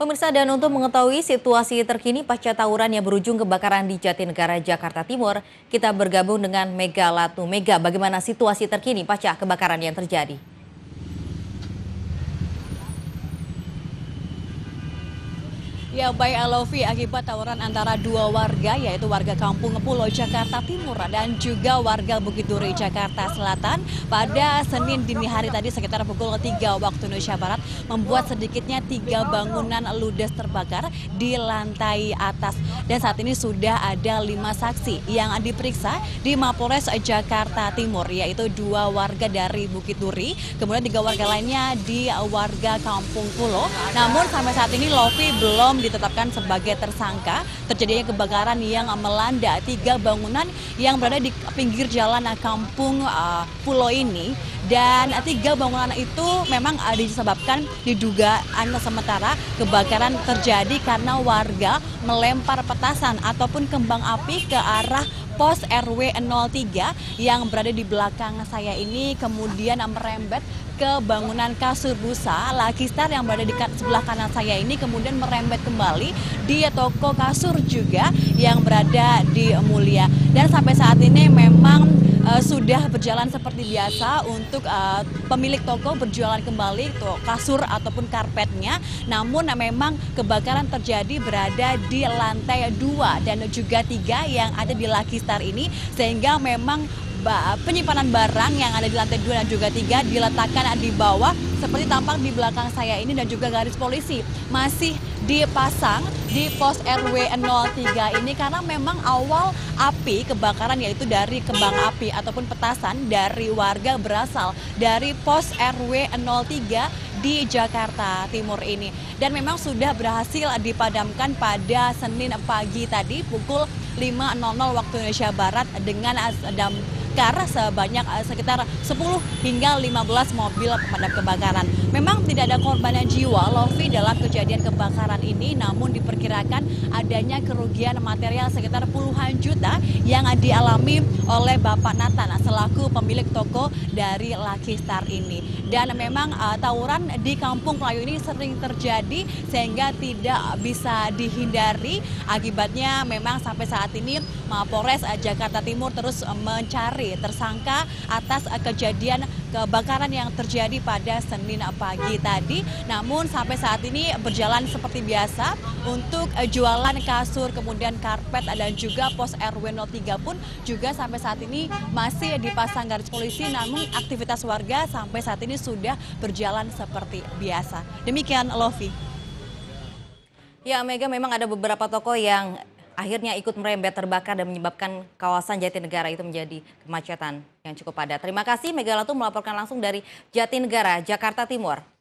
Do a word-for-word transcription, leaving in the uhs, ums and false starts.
Pemirsa, dan untuk mengetahui situasi terkini pasca tawuran yang berujung kebakaran di Jatinegara, Jakarta Timur, kita bergabung dengan Mega Latu. Mega, bagaimana situasi terkini pasca kebakaran yang terjadi? Ya baik Alofi, akibat tawuran antara dua warga yaitu warga Kampung Pulo Jakarta Timur dan juga warga Bukit Duri Jakarta Selatan pada Senin dini hari tadi sekitar pukul tiga waktu Indonesia Barat membuat sedikitnya tiga bangunan ludes terbakar di lantai atas. Dan saat ini sudah ada lima saksi yang diperiksa di Mapolres Jakarta Timur, yaitu dua warga dari Bukit Duri, kemudian tiga warga lainnya di warga Kampung Pulo. Namun sampai saat ini Lofi belum ditetapkan sebagai tersangka terjadinya kebakaran yang melanda tiga bangunan yang berada di pinggir jalan Kampung uh, Pulo ini. Dan tiga bangunan itu memang uh, disebabkan didugaan sementara kebakaran terjadi karena warga melempar petasan ataupun kembang api ke arah pos R W nol tiga yang berada di belakang saya ini, kemudian merembet ke bangunan kasur busa Lucky Star yang berada di sebelah kanan saya ini, kemudian merembet kembali di toko kasur juga yang berada di Mulia. Dan sampai saat ini memang uh, sudah berjalan seperti biasa untuk uh, pemilik toko berjualan kembali tuh kasur ataupun karpetnya. Namun uh, memang kebakaran terjadi berada di lantai dua dan juga tiga yang ada di Lucky Star ini, sehingga memang penyimpanan barang yang ada di lantai dua dan juga tiga diletakkan di bawah seperti tampak di belakang saya ini, dan juga garis polisi masih dipasang di pos R W nol tiga ini karena memang awal api kebakaran yaitu dari kembang api ataupun petasan dari warga berasal dari pos R W nol tiga di Jakarta Timur ini, dan memang sudah berhasil dipadamkan pada Senin pagi tadi pukul lima nol nol waktu Indonesia Barat dengan damkar sebanyak sekitar sepuluh hingga lima belas mobil pemadam kebakaran. Memang tidak ada korban jiwa Lofi dalam kejadian kebakaran ini, namun diperkirakan adanya kerugian material sekitar puluhan juta yang dialami oleh Bapak Nathan selaku pemilik toko dari Lucky Star ini. Dan memang uh, tawuran di Kampung Melayu ini sering terjadi sehingga tidak bisa dihindari. Akibatnya memang sampai saat ini Mapolres Jakarta Timur terus mencari tersangka atas kejadian kebakaran yang terjadi pada Senin pagi tadi. Namun sampai saat ini berjalan seperti biasa untuk jualan kasur, kemudian karpet dan juga pos R W nol tiga pun juga sampai saat ini masih dipasang garis polisi, namun aktivitas warga sampai saat ini sudah berjalan seperti biasa. Demikian Lofi. Ya Mega, memang ada beberapa toko yang akhirnya ikut merembet terbakar dan menyebabkan kawasan Jatinegara itu menjadi kemacetan yang cukup padat. Terima kasih Mega Latu melaporkan langsung dari Jatinegara, Jakarta Timur.